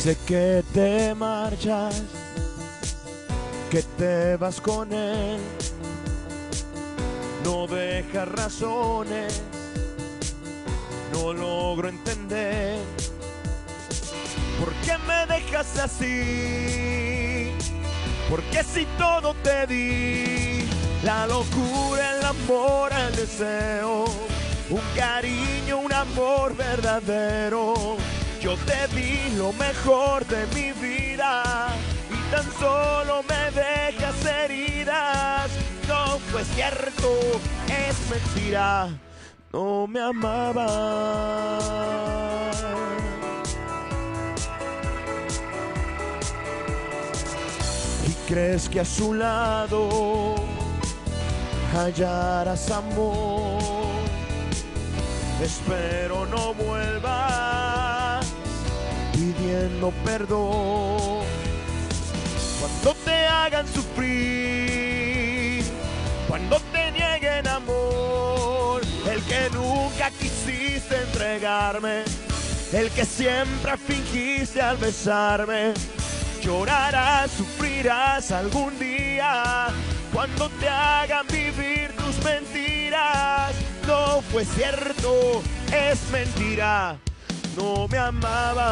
Sé que te marchas, que te vas con él, no dejas razones, no logro entender por qué me dejas así, porque si todo te di, la locura, el amor, el deseo, un cariño, un amor verdadero. Yo te di lo mejor de mi vida y tan solo me dejas heridas. No fue cierto, es mentira, no me amabas. Y crees que a su lado hallarás amor. Espero no vuelvas pidiendo perdón. Cuando te hagan sufrir, cuando te nieguen amor, el que nunca quisiste entregarme, el que siempre fingiste al besarme, llorarás, sufrirás algún día cuando te hagan vivir tus mentiras. No fue cierto, es mentira, no me amaba.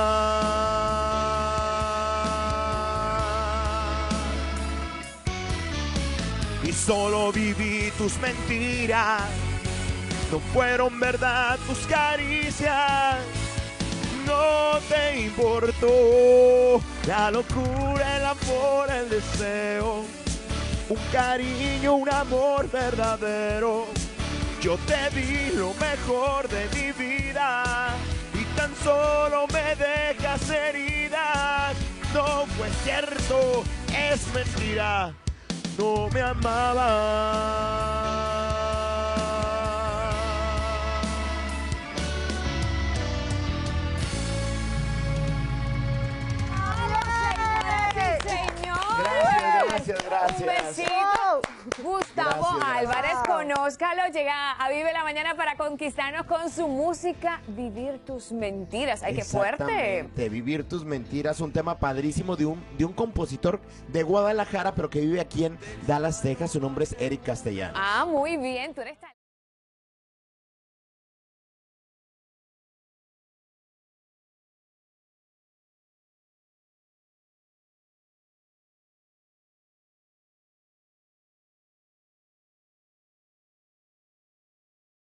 Y solo viví tus mentiras, no fueron verdad tus caricias. No te importó la locura, el amor, el deseo, un cariño, un amor verdadero. Yo te di lo mejor de mi vida y tan solo me dejas heridas. No fue cierto, es mentira, no me amaba. Gracias. Un besito. Gustavo Álvarez, conózcalo, llega a Vive la Mañana para conquistarnos con su música Vivir tus mentiras. ¡Ay, qué fuerte! Vivir tus mentiras, un tema padrísimo de un compositor de Guadalajara, pero que vive aquí en Dallas, Texas. Su nombre es Eric Castellano. Ah, muy bien, tú eres